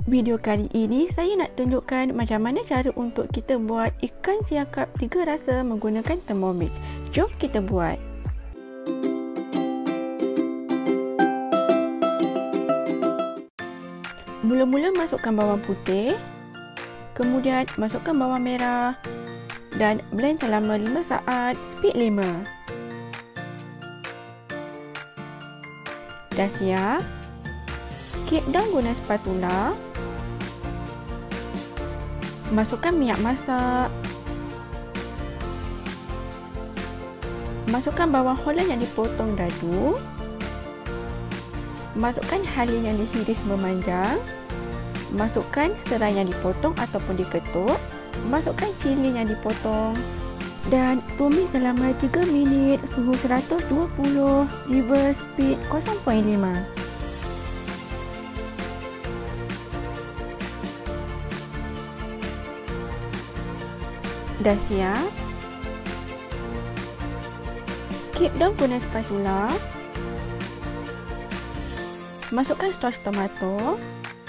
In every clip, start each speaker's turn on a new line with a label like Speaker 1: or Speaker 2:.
Speaker 1: Video kali ini saya nak tunjukkan macam mana cara untuk kita buat ikan siakap 3 rasa menggunakan Thermomix. Jom kita buat. Mula-mula masukkan bawang putih, kemudian masukkan bawang merah dan blend selama 5 saat, speed 5. Dah siap? Keep down guna spatula. Masukkan minyak masak. Masukkan bawang holland yang dipotong dadu. Masukkan halia yang dihiris memanjang. Masukkan serai yang dipotong ataupun diketuk. Masukkan cili yang dipotong. Dan tumis selama 3 minit, suhu 120, reverse speed 0.5. Dah siap? Keep down guna spatula. Masukkan sos tomato.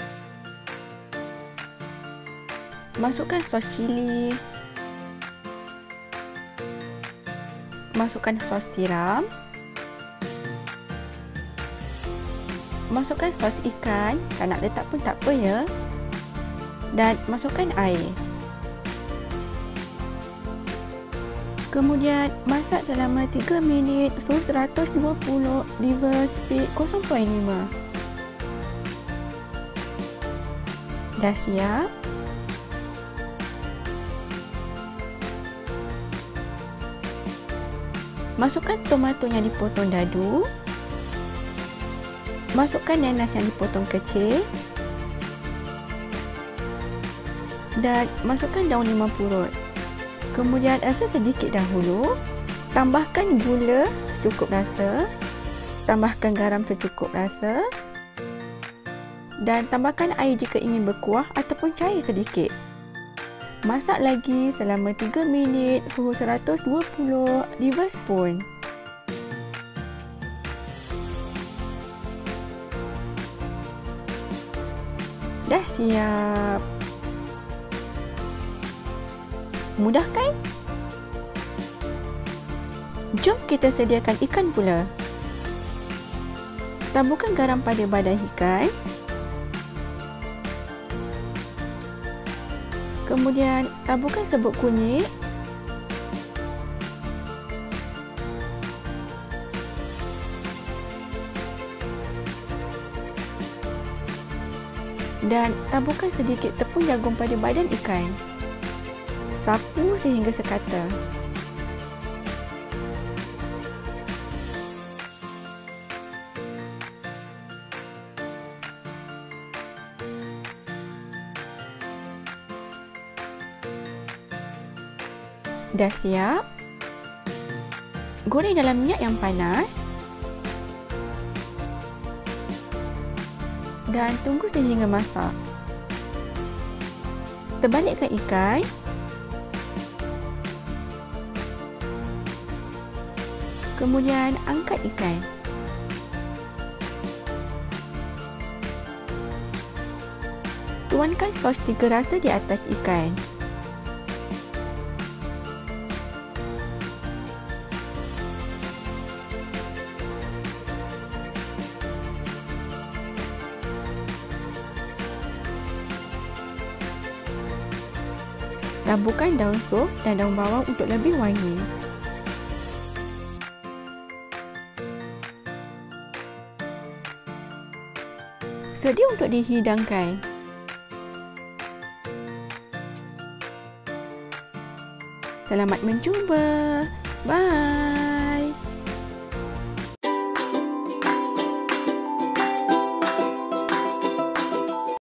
Speaker 1: Masukkan sos cili. Masukkan sos tiram. Masukkan sos ikan. Tak nak letak pun tak apa ya. Dan masukkan air. Kemudian masak selama 3 minit, suhu 120, reverse speed 0.5. Dah siap? Masukkan tomato yang dipotong dadu. Masukkan nanas yang dipotong kecil. Dan masukkan daun limau purut. Kemudian asa sedikit dahulu. Tambahkan gula secukup rasa. Tambahkan garam secukup rasa. Dan tambahkan air jika ingin berkuah ataupun cair sedikit. Masak lagi selama 3 minit, suhu 120, reverse spoon. Dah siap. Mudah kan? Jom kita sediakan ikan pula. Taburkan garam pada badan ikan. Kemudian taburkan serbuk kunyit. Dan taburkan sedikit tepung jagung pada badan ikan. Sapu sehingga sekata. Dah siap? Goreng dalam minyak yang panas. Dan tunggu sehingga masak. Terbalikkan ikan. Kemudian angkat ikan. Tuangkan sos 3 rasa di atas ikan. Taburkan daun sup dan daun bawang untuk lebih wangi. Sedia untuk dihidangkan. Selamat mencuba.